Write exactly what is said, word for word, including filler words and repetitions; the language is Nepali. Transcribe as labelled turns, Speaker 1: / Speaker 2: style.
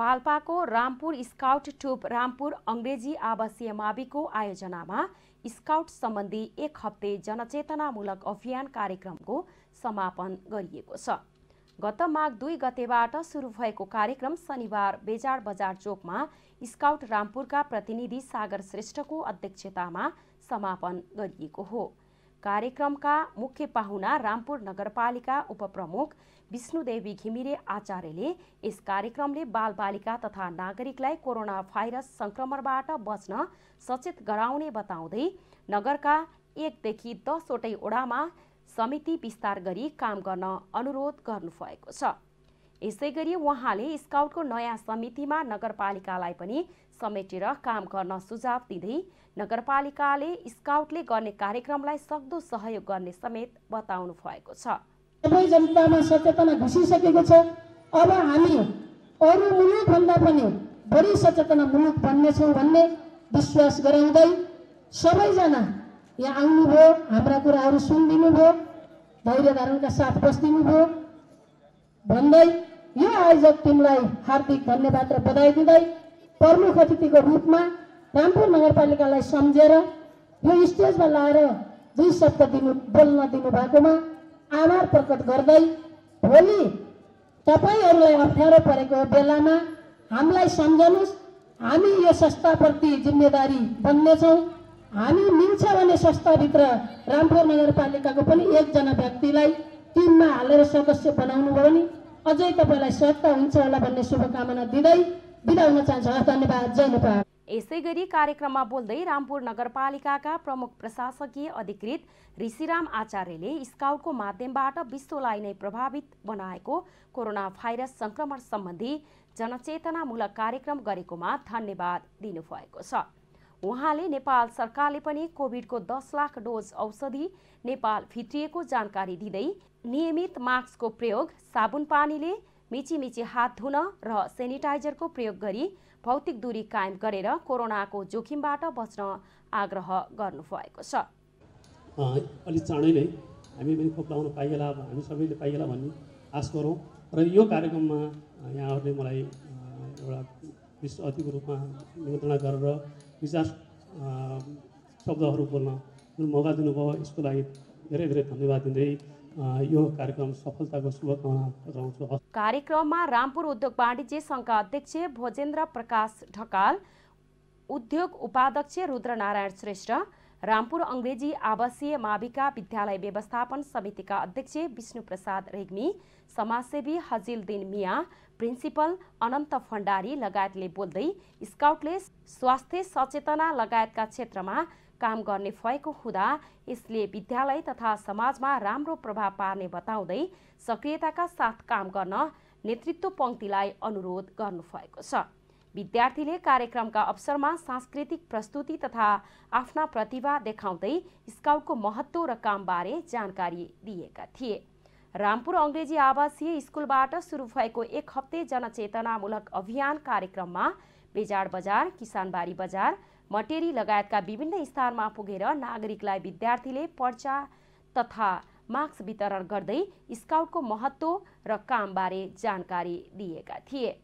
Speaker 1: पाल्पाको रामपुर स्काउट टुप रामपुर अंग्रेजी आवासीय माविको आयोजनामा स्काउट सम्बन्धी एक हप्ते जनचेतनामूलक अभियान कार्यक्रमको समापन गरिएको छ। गत माघ दुई गतेबाट सुरु भएको कार्यक्रम शनिबार बेजार बजार चोकमा स्काउट रामपुरका प्रतिनिधि सागर श्रेष्ठको अध्यक्षतामा समापन गरिएको हो। कार्यक्रमका मुख्य पाहुना रामपुर नगरपालिका उपप्रमुख विष्णुदेवी घिमिरे आचार्यले यस कार्यक्रमले बालबालिका तथा नागरिकलाई कोरोना भाइरस संक्रमणबाट बच्न सचेत गराउने बताउँदै नगरका एकदेखि दसवटै ओडामा समिति विस्तार गरी काम गर्न अनुरोध गर्नुभएको छ। यसैगरी उहाँले स्काउटको नयाँ समितिमा नगरपालिकालाई पनि समेटेर काम गर्न सुझाव दिँदै नगरपालिकाले स्काउटले गर्ने कार्यक्रमलाई सक्दो सहयोग गर्ने समेत बताउनु भएको छ।
Speaker 2: सबै जनतामा सचेतना घुसिसकेको छ। अब हामी अरू मुलुक भन्दा पनि बढी सचेतना मुलुक बन्नेछौँ भन्ने विश्वास गराउँदै सबैजना यहाँ आउनुभयो, हाम्रा कुराहरू सुनिदिनु भयो, धैर्य धारणका साथ बस्दिनु भयो भन्दै यो आयोजक टिमलाई हार्दिक धन्यवाद र बधाई दिँदै प्रमुख अतिथिको रूपमा रामपुर नगरपालिकालाई सम्झेर यो स्टेजमा लाएर दुई शब्द दिनु बोल्न दिनु भएकोमा आभार प्रकट गर्दै भोलि तपाईहरुलाई अप्ठ्यारो परेको बेलामा हामीलाई सम्झनुस्। हामी यो संस्थाप्रति जिम्मेदारी बन्नेछौँ। हामी मिल्छ भने संस्थाभित्र रामपुर नगरपालिकाको पनि एकजना व्यक्तिलाई टिममा हालेर सदस्य बनाउनु भयो भने अझै तपाईलाई सहजता हुन्छ होला भन्ने शुभकामना दिँदै बिदा हुन चाहन्छु। धन्यवाद। जय नेपाल।
Speaker 1: यसैगरी कार्यक्रममा बोल्दै रामपुर नगरपालिकाका प्रमुख प्रशासकीय अधिकृत ऋषिराम आचार्यले स्काउटको माध्यमबाट विश्वलाई नै प्रभावित बनाएको कोरोना भाइरस संक्रमण सम्बन्धी जनचेतनामूलक कार्यक्रम गरेकोमा धन्यवाद दिनुभएको छ। उहाँले नेपाल सरकारले पनि कोभिडको दस लाख डोज औषधि नेपाल भित्रिएको जानकारी दिँदै नियमित मास्कको प्रयोग, साबुन पानीले मिचीमिची हात धुन र सेनिटाइजरको प्रयोग गरी भौतिक दूरी कायम गरेर कोरोनाको जोखिमबाट बच्न आग्रह गर्नुभएको छ।
Speaker 3: अलि चाँडै नै हामी पनि खोप लगाउन पाइएला, हामी सबैले पाइएला भन्ने आश गरौँ र यो कार्यक्रममा यहाँहरूले मलाई एउटा विशिष्ट अतिथिको रूपमा निमन्त्रणा गरेर विचार शब्दहरू बोल्न जुन मौका दिनुभयो यसको लागि धेरै धेरै धन्यवाद दिँदै यो कार्यक्रम सफलताको शुभकामना गराउँछु।
Speaker 1: कार्यक्रममा रामपुर उद्योग वाणिज्य संघका अध्यक्ष भोजेन्द्र प्रकाश ढकाल, उद्योग उपाध्यक्ष रुद्रनारायण श्रेष्ठ, रामपुर अंग्रेजी आवासीय माविका विद्यालय व्यवस्थापन समितिका अध्यक्ष विष्णु प्रसाद रेग्मी, समाजसेवी हजिलदिन मिया, प्रिन्सिपल अनन्त भण्डारी लगायतले बोल्दै स्काउटले स्वास्थ्य सचेतना लगायतका क्षेत्रमा काम गर्ने भएको हुँदा यसले विद्यालय तथा समाजमा राम्रो प्रभाव पार्ने बताउँदै सक्रियताका साथ काम गर्न नेतृत्व पंक्तिलाई अनुरोध गर्नुभएको छ। विद्यार्थीले कार्यक्रमका अवसरमा सांस्कृतिक प्रस्तुति तथा आफ्ना प्रतिभा देखाउँदै स्काउटको महत्त्व र कामबारे जानकारी दिएका थिए। रामपुर अंग्रेजी आवासीय स्कुलबाट सुरु भएको एक हप्ते जनचेतनामूलक अभियान कार्यक्रममा बेजार बजार, किसानबारी बजार, मटेरी लगायतका विभिन्न स्थानमा पुगेर नागरिकलाई विद्यार्थीले पर्चा तथा मास्क वितरण गर्दै स्काउटको महत्त्व र कामबारे जानकारी दिएका थिए।